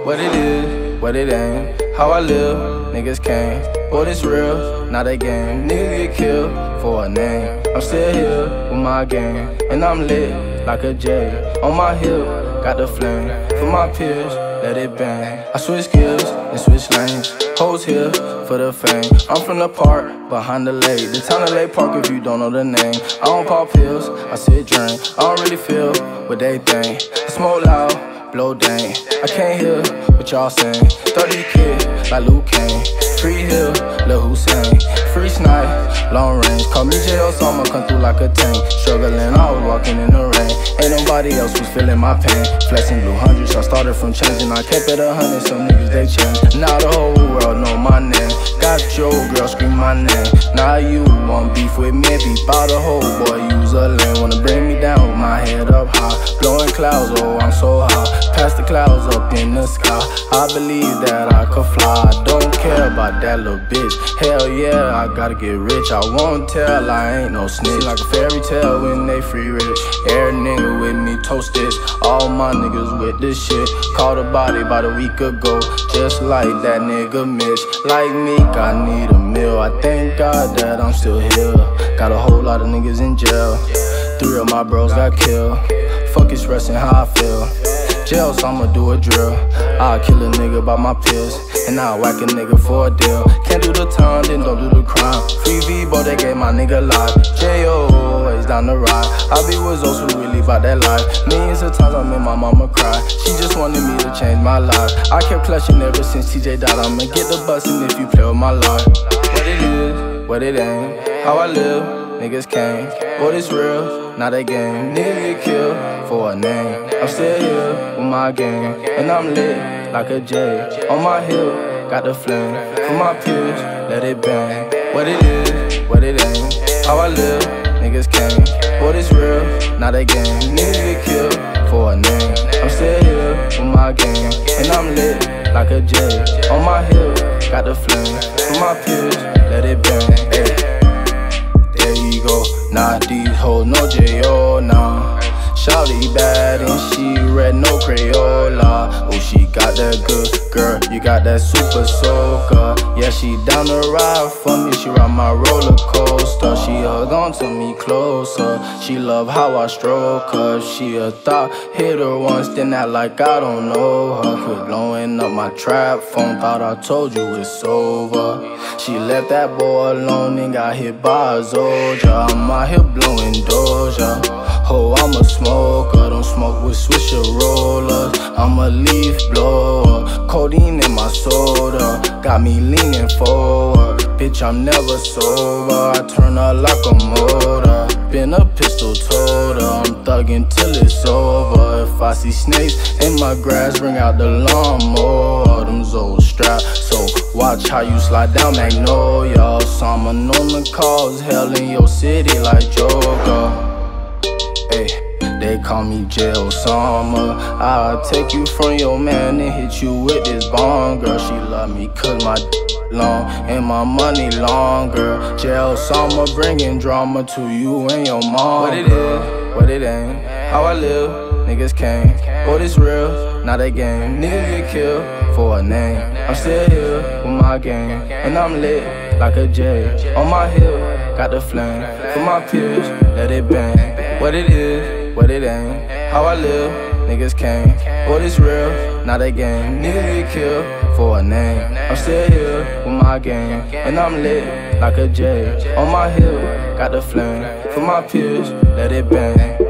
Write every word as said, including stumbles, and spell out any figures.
What it is, what it ain't, how I live, niggas came. Boy, this real, not a game. Niggas get killed for a name. I'm still here with my gang, and I'm lit like a J. On my hip, got the flame. For my peers, let it bang. I switch gears and switch lanes. Hoes here for the fame. I'm from the park, behind the lake. The town of Lake Park if you don't know the name. I don't pop pills, I sit drink. I don't really feel what they think. I smoke loud, blow dang. I can't hear what y'all saying. thirty kid like Luke Kane. Free Hill, Lil Hussein. Free Snipe, long range. Call me J O, so I'ma come through like a tank. Struggling, I was walking in the rain. Ain't nobody else was feeling my pain. Flexing blue hundreds, I started from changing. I kept it a hundred, some niggas they changed. Now the whole world know my name. Got your girl scream my name. Now you want beef with me, beef out the hole, boy, use a lane. Wanna bring me down with my head up high. Blowing clouds, oh I'm so high. Past the clouds up in the sky. I believe that I could fly. I don't care about that little bitch. Hell yeah, I gotta get rich. I won't tell, I ain't no snitch. Like a fairy tale when they free rich. Every nigga with me toast this. All my niggas with this shit. Caught a body about a week ago, just like that nigga Mitch. Like Meek, I need a meal. I thank God that I'm still here. Got a whole lot of niggas in jail. Three of my bros got killed. Fuck expressing how I feel. Jail, so I'ma do a drill. I'll kill a nigga by my pills, and I'll whack a nigga for a deal. Can't do the time, then don't do the crime. Free V-Bo, they gave my nigga life. J O, always down the ride. I be with those who really bout that life. Millions of times I made my mama cry. She just wanted me to change my life. I kept clutching ever since T J died. I'ma get the bustin' if you play with my life. What it is, what it ain't, how I live, niggas came. Boy, this real, not a game. Niggas get killed for a name. I'm still here with my gang, and I'm lit like a J. On my hip, got the flame. For my peers, let it bang. What it is, what it ain't, how I live, niggas came. Boy, this real, not a game. Niggas get killed for a name. I'm still here with my gang, and I'm lit like a J. On my hip, got the flame. For my peers, let it bang. Ay. There you go, nah, these hoes no J O, nah. Shawty bad and she red, no Crayola. Oh, she got that good girl, you got that super soaker. Yeah, she down to ride for me, she ride my roller coaster. She hug on to me closer, she love how I stroke her. She a thought, hit her once, then act like I don't know her. Quit blowing up my trap phone, thought I told you it's over. She left that boy alone and got hit by a Zoja. I'm out here blowing Doja. Oh, I'm a smoker, don't smoke with Swisher rollers. I'm a leaf blower, codeine in my soda, got me leaning forward. Bitch, I'm never sober, I turn her like a motor. Been a pistol toter, I'm thugging till it's over. If I see snakes in my grass, bring out the lawnmower. Them's old straps, so watch how you slide down Magnolia. Someone on the cause, hell in your city like Joker. Ay, they call me J Osama. I'll take you from your man and hit you with this bomb. Girl, she love me cause my d long and my money longer. J Osama bringing drama to you and your mom. What it is, what it ain't, how I live, niggas came. Boy, this real, not a game. Niggas get killed for a name. I'm still here with my gang, and I'm lit like a J. On my hip, got the flame. For my peers, let it bang. What it is, what it ain't, how I live, niggas came. Boy, this real, not a game. Niggas get killed for a name. I'm still here with my gang, and I'm lit like a J. On my hip, got the flame. For my peers, let it bang.